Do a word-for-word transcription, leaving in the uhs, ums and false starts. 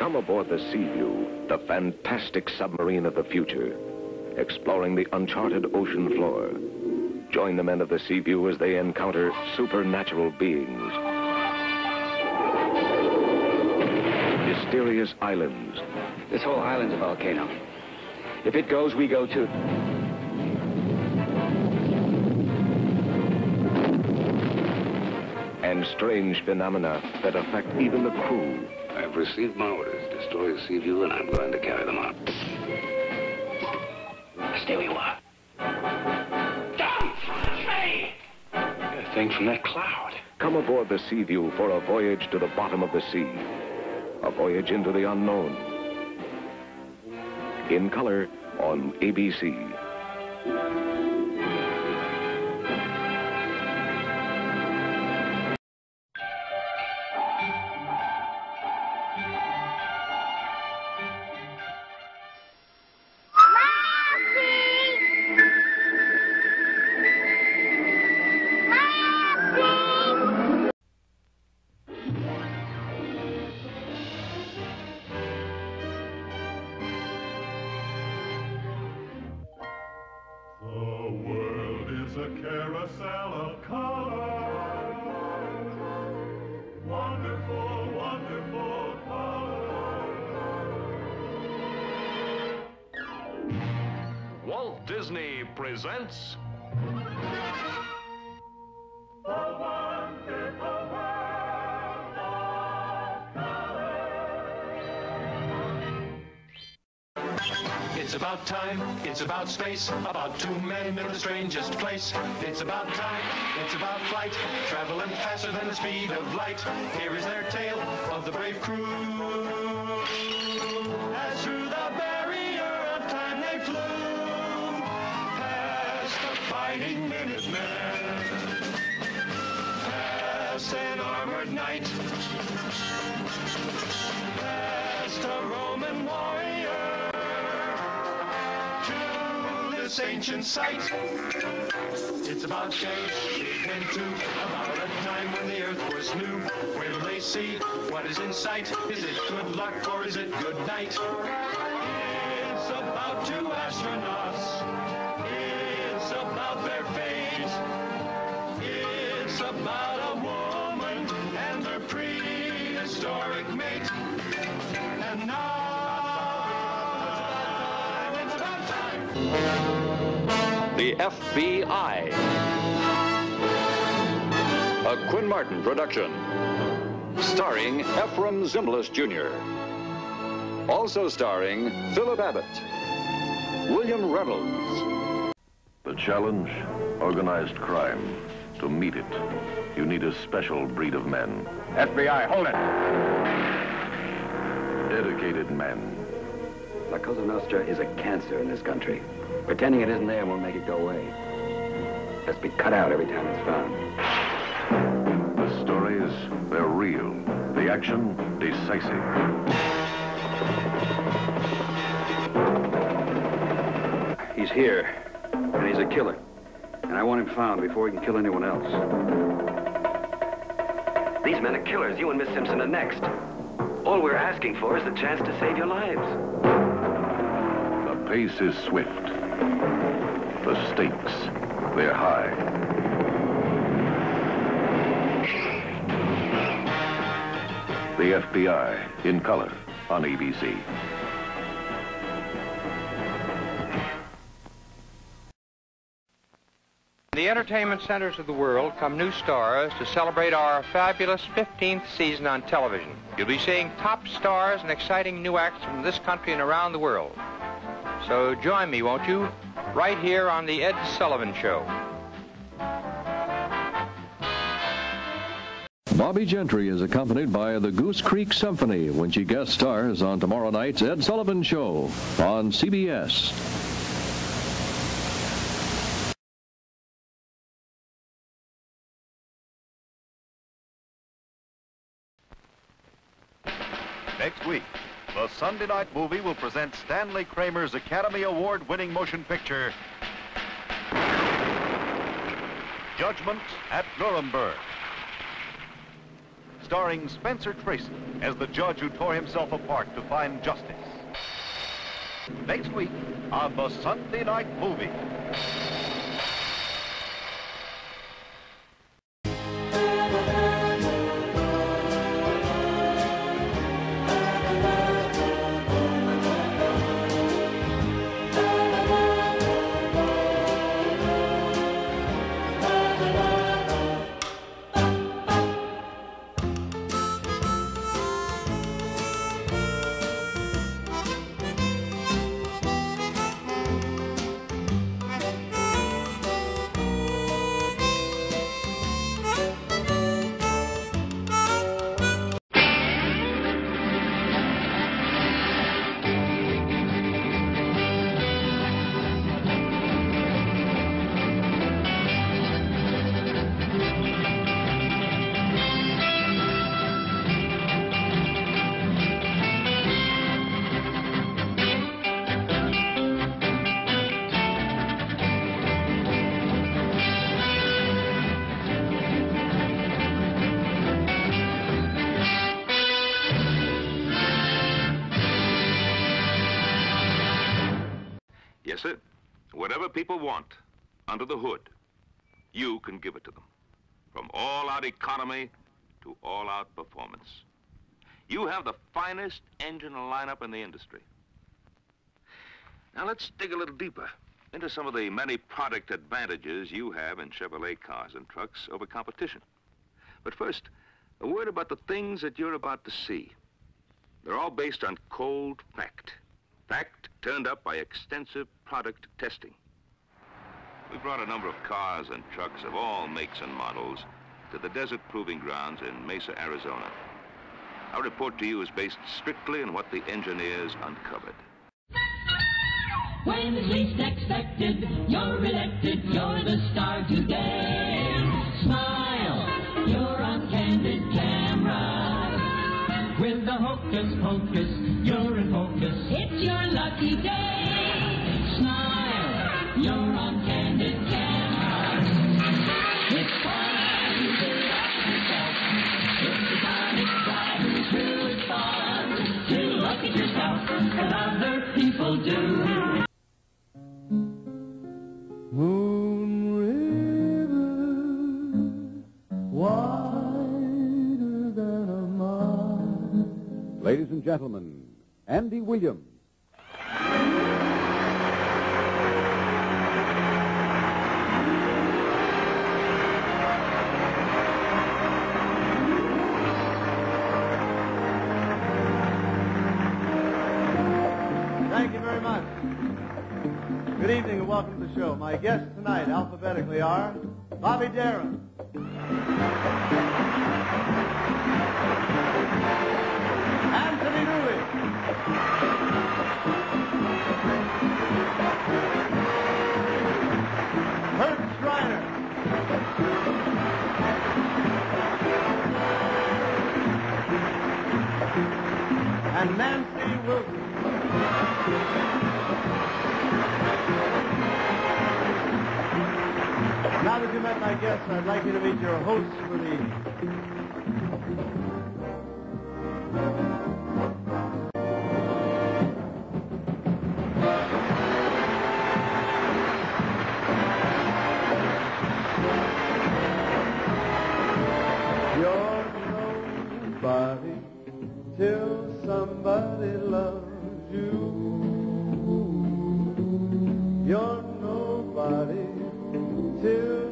Come aboard the Seaview, the fantastic submarine of the future, exploring the uncharted ocean floor. Join the men of the Seaview as they encounter supernatural beings, mysterious islands. This whole island's a volcano. If it goes, we go too. And strange phenomena that affect even the crew. I've received my orders. Destroy the Seaview, and I'm going to carry them out. Stay where you are. Don't me! A thing from that cloud. Come aboard the Seaview for a voyage to the bottom of the sea. A voyage into the unknown. In color on A B C. Carousel of color, wonderful, wonderful color. Walt Disney presents The wonderful world of color. It's about time, it's about space, about two men in the strangest place. It's about time, it's about flight, traveling faster than the speed of light. Here is their tale of the brave crew. As through the barrier of time they flew, past the fighting Minutemen, past an armored knight, past a Roman warrior, this ancient sight. It's about days, big men too, about a time when the earth was new. Where will they see what is in sight? Is it good luck or is it good night? It's about two astronauts. It's about their fate. It's about a woman and her prehistoric mate. And now The F B I. A Quinn Martin production. Starring Ephraim Zimbalist Junior Also starring Philip Abbott, William Reynolds. The challenge, organized crime. To meet it, you need a special breed of men. F B I, hold it. Dedicated men. La Cosa Nostra is a cancer in this country. Pretending it isn't there won't make it go away. It has to be cut out every time it's found. The stories, they're real. The action, decisive. He's here, and he's a killer. And I want him found before he can kill anyone else. These men are killers. You and Miss Simpson are next. All we're asking for is the chance to save your lives. The pace is swift. The stakes, they're high. The F B I, in color, on A B C. In the entertainment centers of the world come new stars to celebrate our fabulous fifteenth season on television. You'll be seeing top stars and exciting new acts from this country and around the world. So join me, won't you? Right here on The Ed Sullivan Show. Bobby Gentry is accompanied by the Goose Creek Symphony when she guest stars on tomorrow night's Ed Sullivan Show on C B S. Next week, the Sunday night movie will present Stanley Kramer's Academy Award-winning motion picture, Judgment at Nuremberg. starring Spencer Tracy as the judge who tore himself apart to find justice. Next week on the Sunday Night Movie. Yes, sir. Whatever people want under the hood, you can give it to them. From all-out economy to all-out performance. You have the finest engine lineup in the industry. Now let's dig a little deeper into some of the many product advantages you have in Chevrolet cars and trucks over competition. But first, a word about the things that you're about to see. They're all based on cold fact. Fact turned up by extensive product testing. We brought a number of cars and trucks of all makes and models to the desert proving grounds in Mesa, Arizona. Our report to you is based strictly on what the engineers uncovered. When it's least expected, you're elected, you're the star today. Smile, you're on candid camera. With the hocus pocus, you're in focus. It's your lucky day. Smile, you're on candid camera. It's fun to be yourself. It's the kind of guy who's really fun to look at yourself as other people do. Moon River, wider than a mile. Ladies and gentlemen, Andy Williams. Thank you very much. Good evening and welcome to the show. My guests tonight alphabetically are Bobby Darin, Anthony Dooley, Kurt Schreiner, and Nancy Wilson. Now that you met my guests, I'd like you to meet your hosts for the evening. You're nobody till somebody loves you. You're nobody till